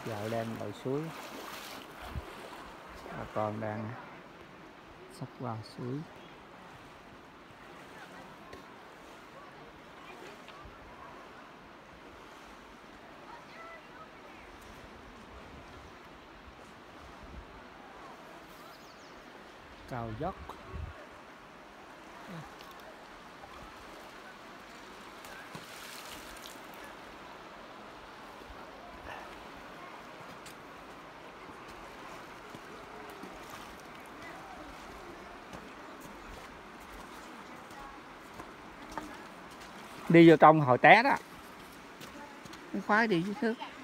Vợ đang lội suối, bà con đang sắp qua suối. Cao dốc. Đi vô trong hồi té đó, nó khoái đi dưới nước.